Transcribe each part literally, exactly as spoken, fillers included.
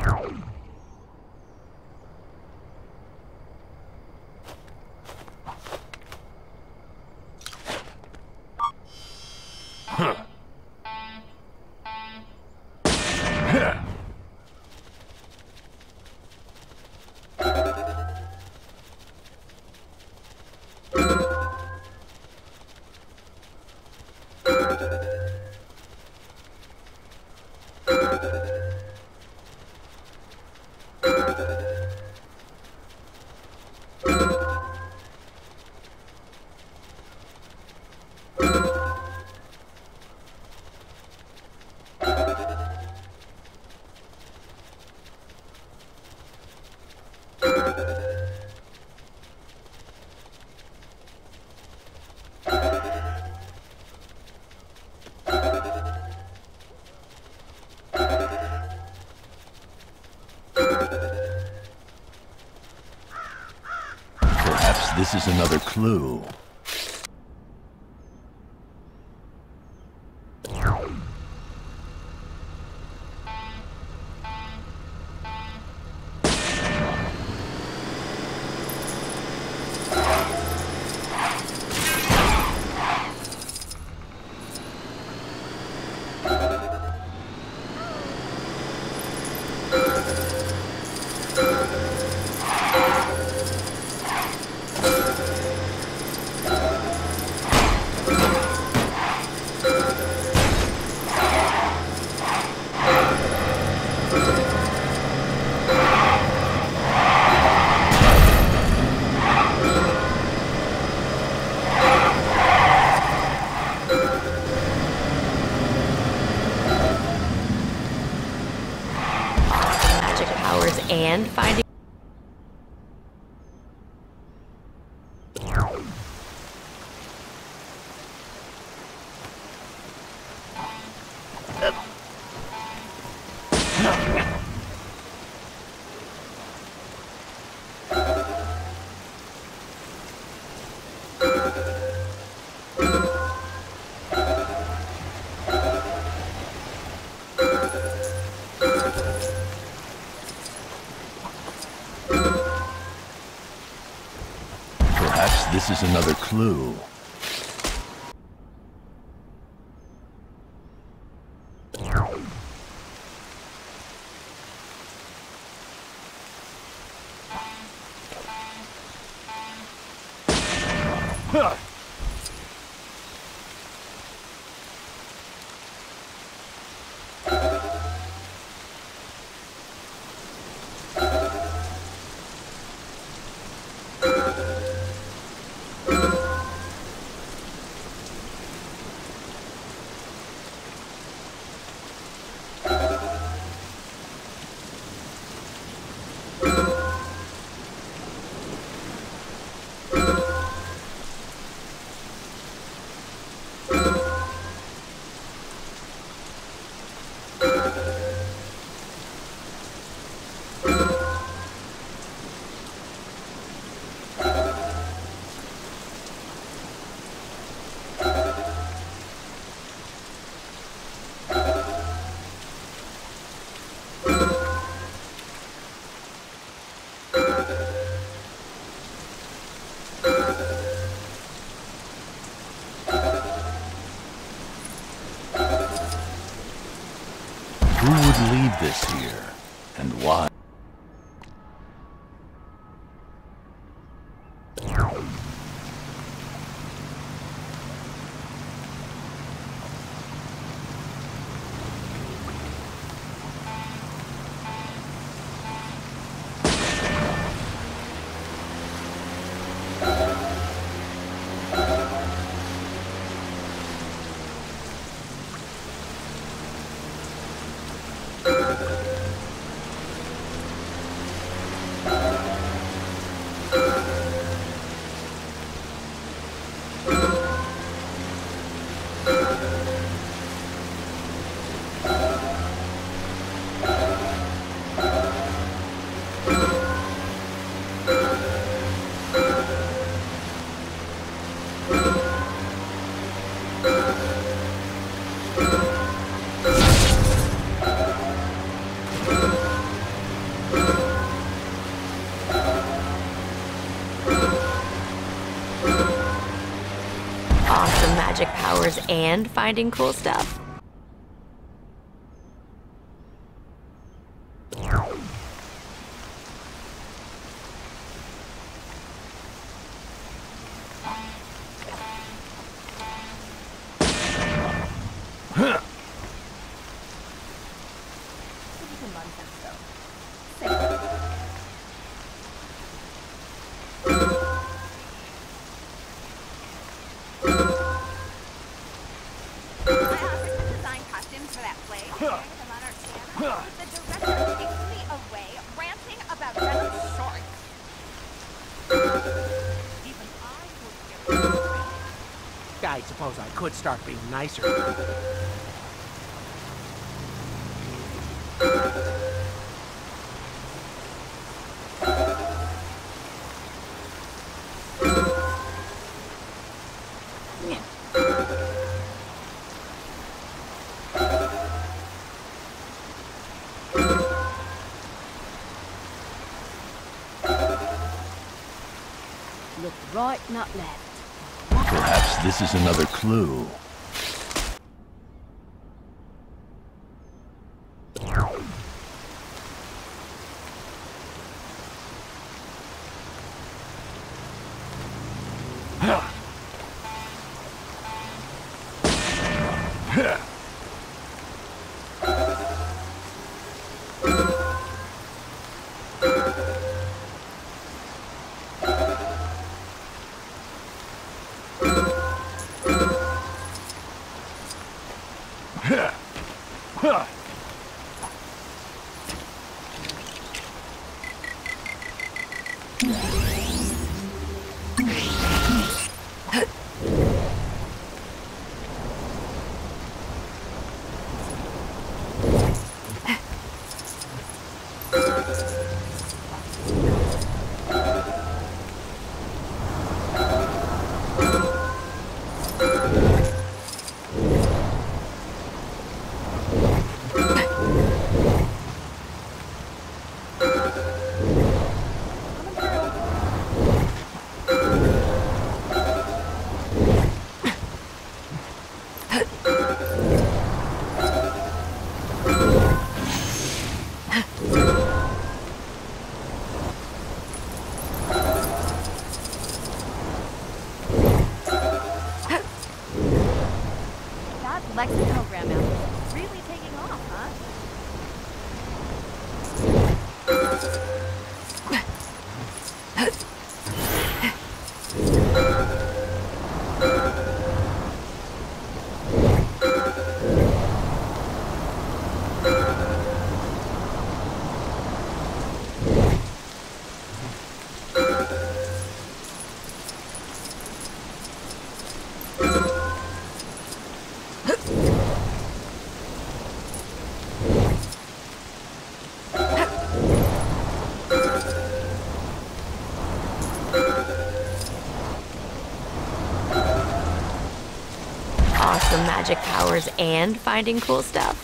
Perhaps this is another clue. And finding Perhaps this is another clue. Huh. Who would leave this here, and why? Awesome magic powers and finding cool stuff. I suppose I could start being nicer. Look right, not left. Perhaps this is another clue. Lexicograph out. Really taking off, huh? Awesome magic powers and finding cool stuff.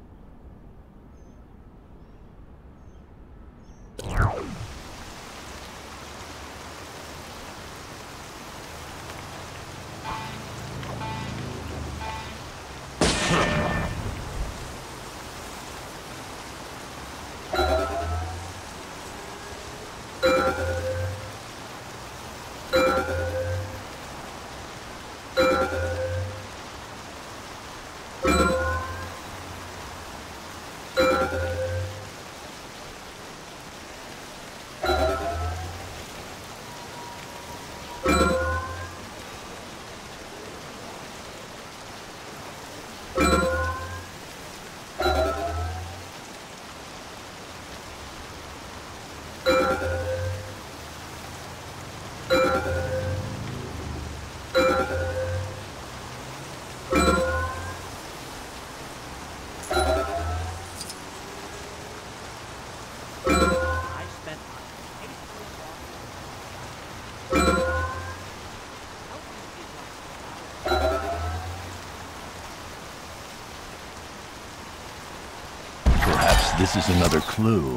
Perhaps this is another clue.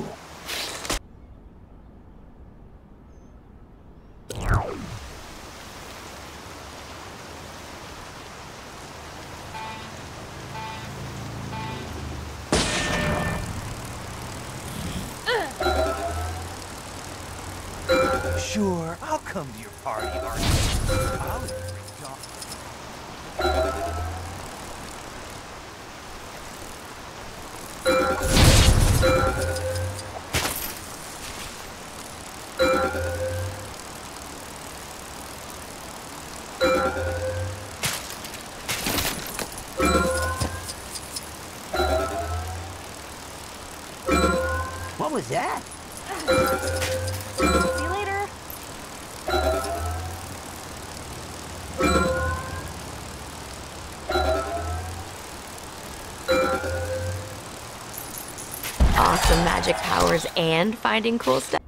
Sure, I'll come to your party, Archie. I'll even bring dog. What was that? See you later. Awesome magic powers and finding cool stuff.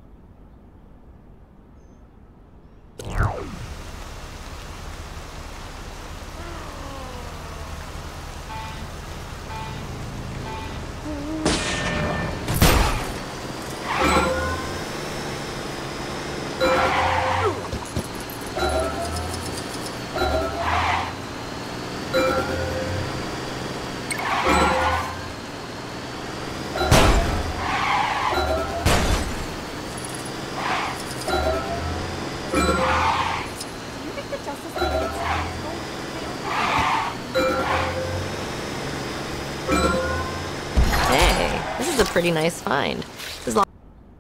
Do you think the Justice League is Hey, this is a pretty nice find. As long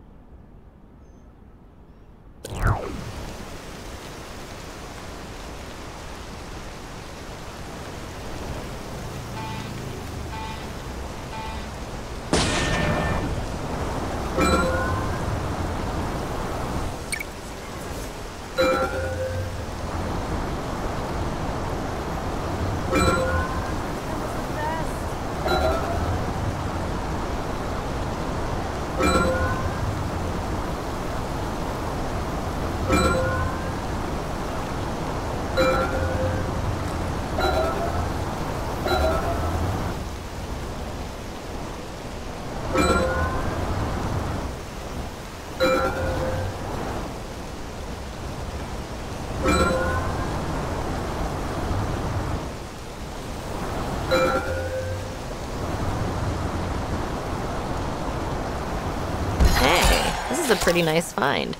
Hey, this is a pretty nice find.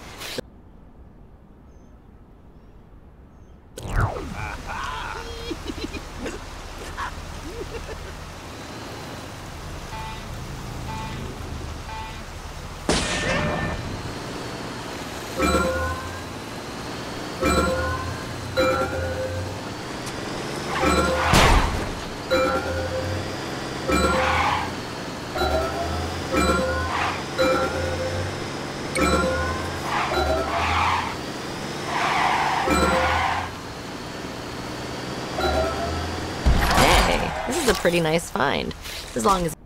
Hey, this is a pretty nice find. As long as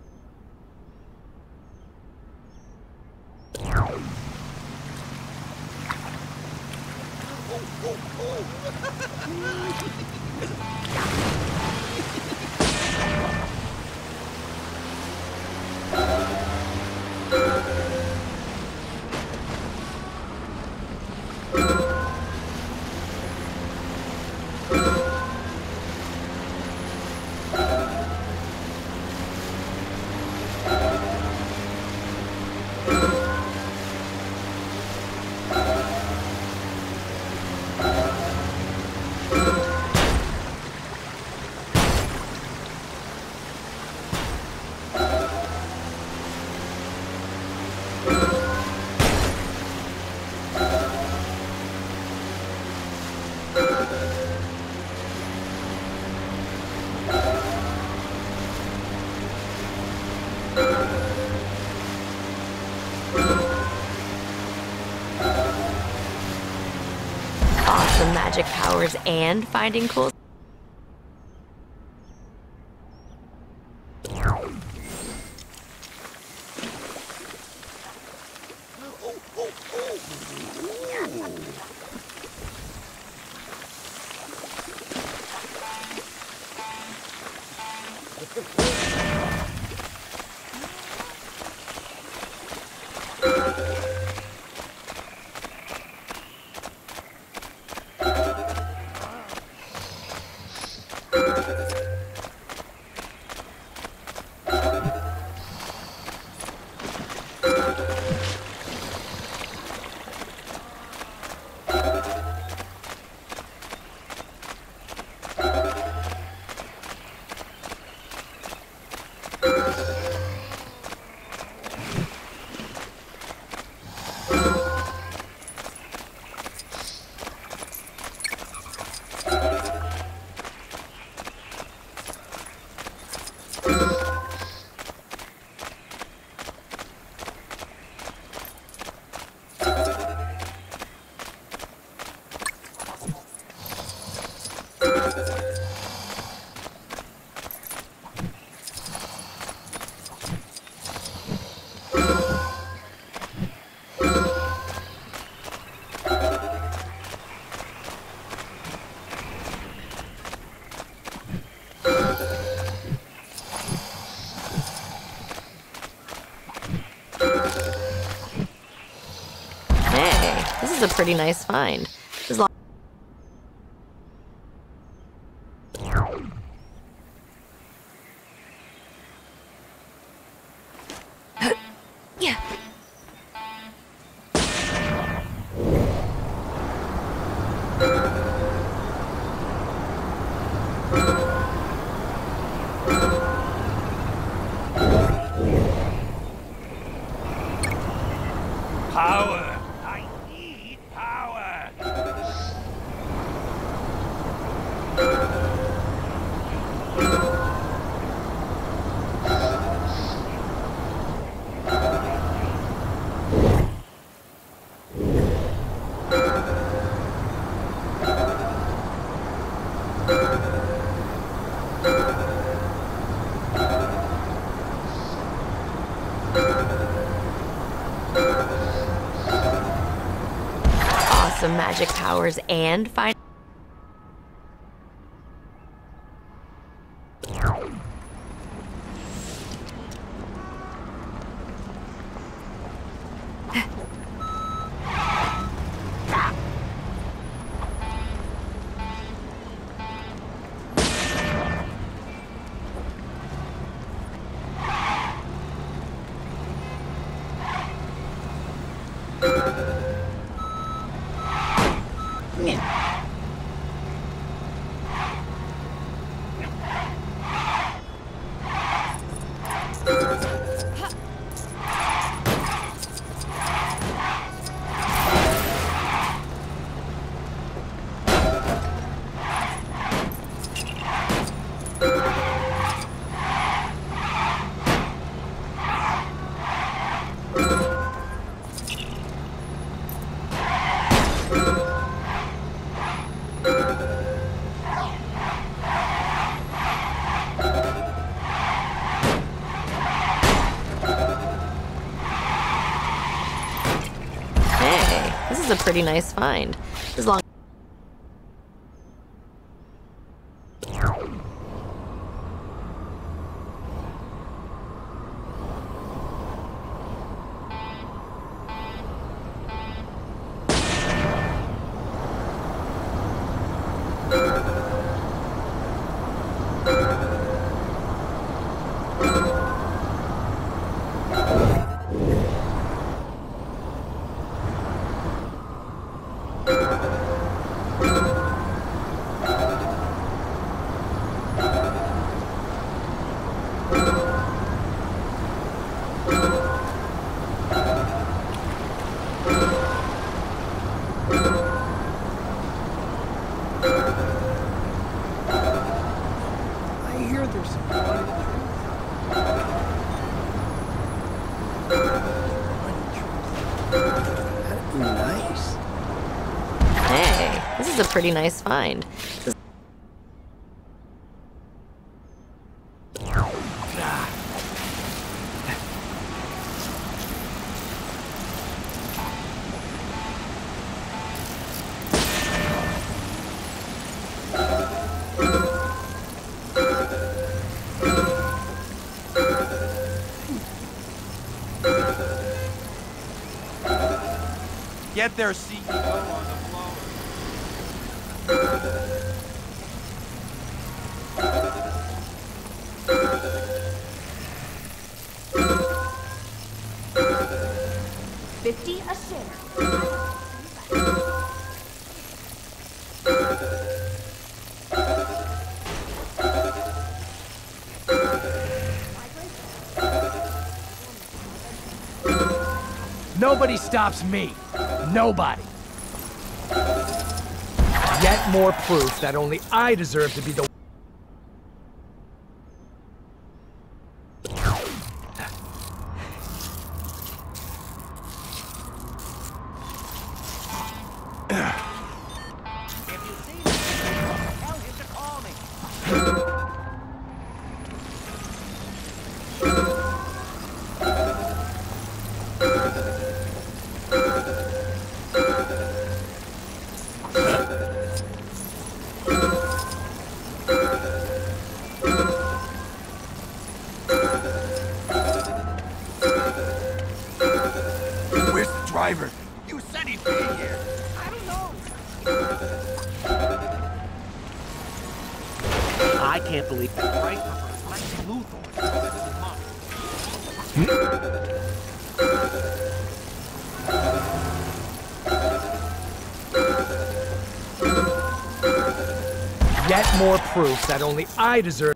awesome magic powers and finding cool. a pretty nice find. As long yeah. Power! I need power! Awesome magic powers and find. Hey, this is a pretty nice find. As long I hear there's some honey trees. That'd be nice. Hey, this is a pretty nice find. As Get their C E O on the blower. Fifty a share. Nobody stops me. Nobody. Yet more proof that only I deserve to be the If you see me, tell him to call me. I can't believe that Frank prefers Lex Luthor to mine. Yet more proof that only I deserve.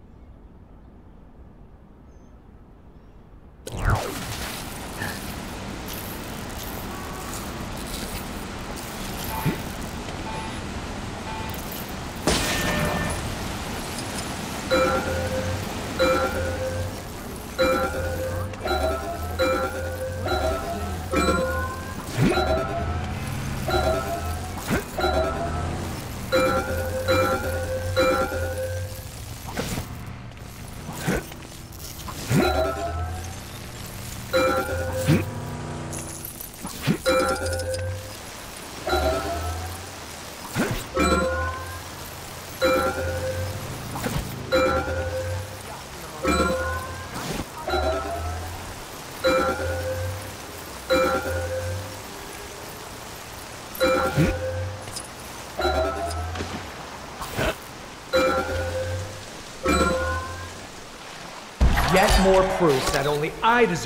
Yet more proof that only I deserve.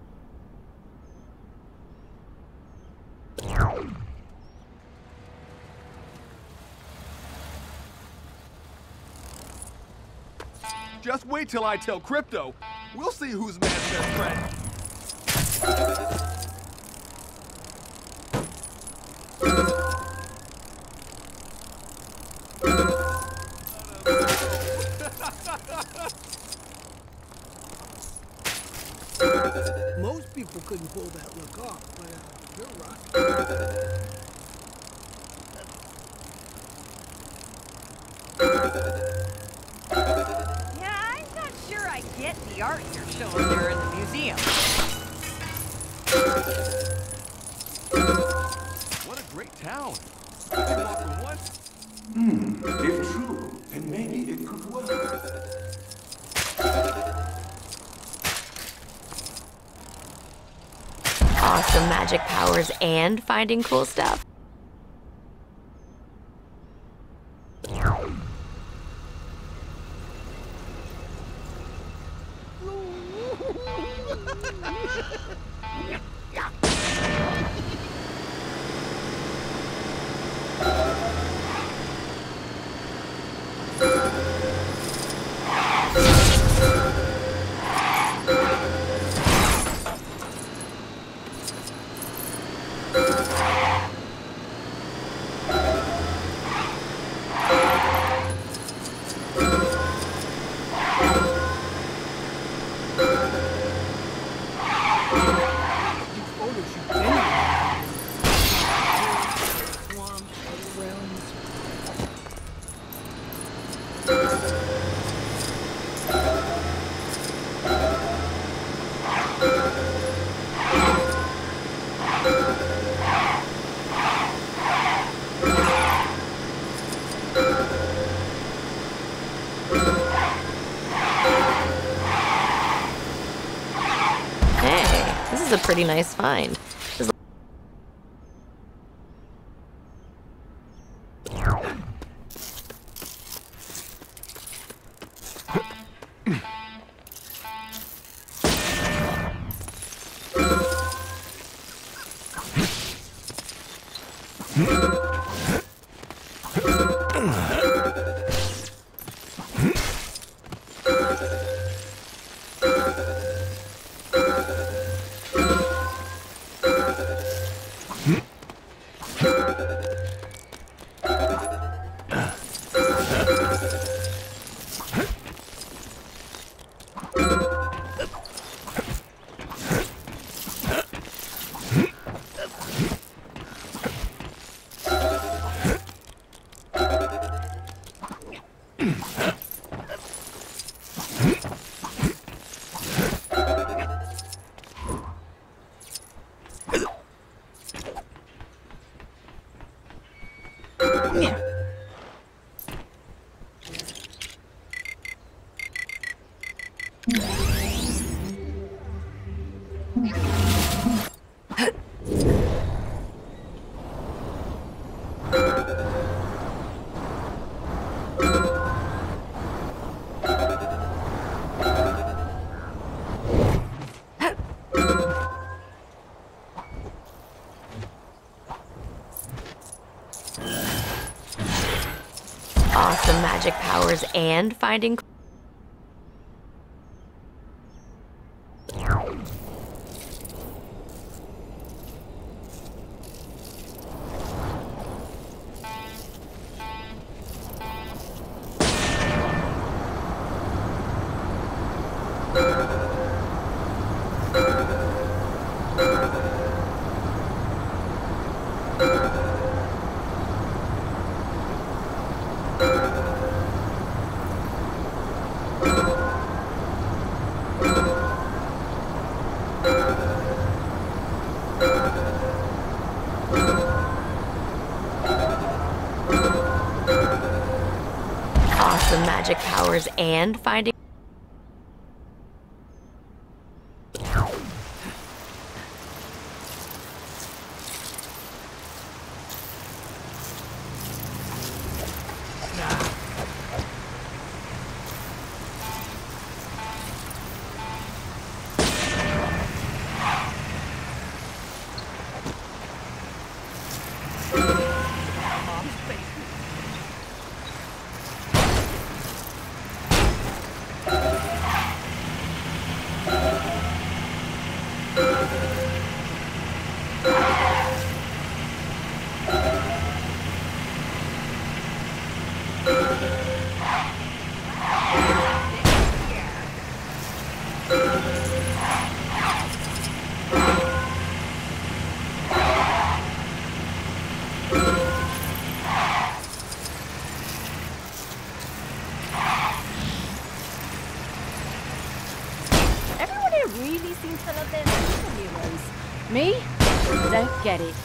Just wait till I tell Crypto. We'll see who's man's best friend. Most people couldn't pull that look off, but uh, you're right. Yeah, I'm not sure I get the art you're showing there in the museum. What a great town. You can walk from one. Hmm, if true, then maybe it could work. Awesome magic powers and finding cool stuff. Hey, this is a pretty nice find. This Uh... magic powers and finding... Awesome magic powers and finding... Everyone here really seems to love their superheroes. Me? Don't get it.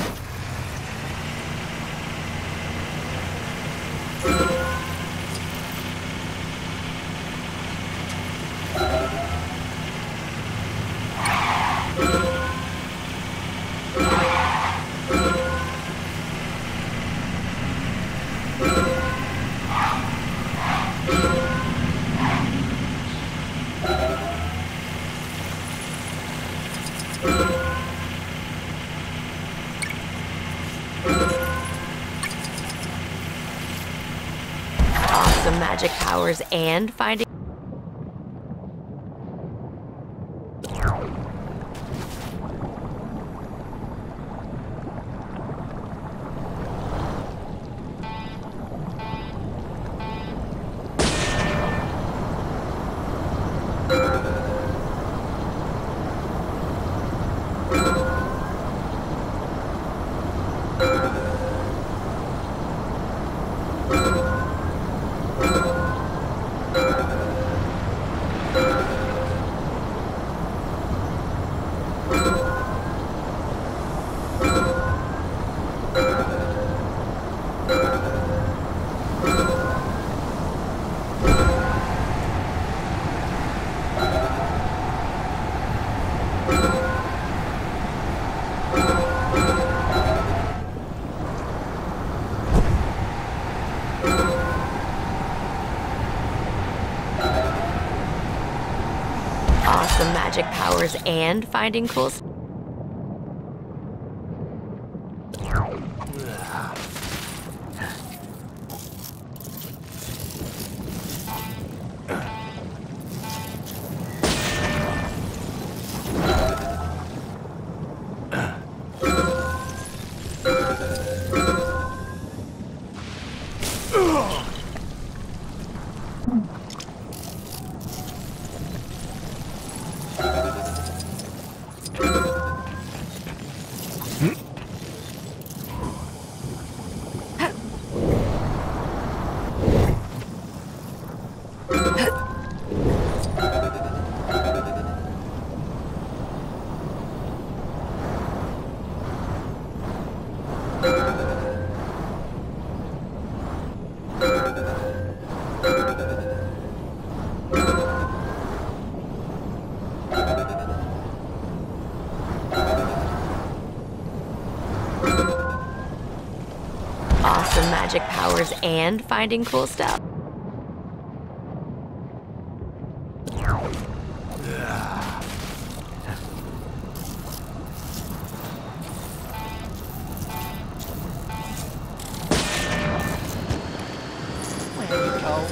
Awesome magic powers and finding... Awesome magic powers and finding cool... s- Awesome magic powers and finding cool stuff. Where you go?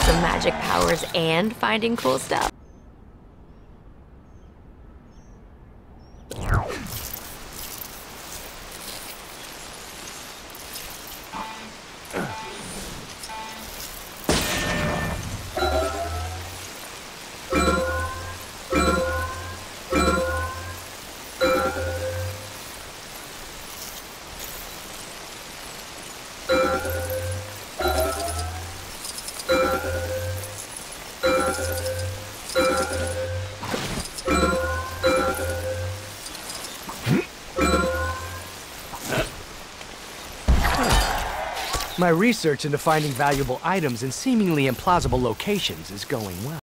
awesome magic powers and finding cool stuff. My research into finding valuable items in seemingly implausible locations is going well.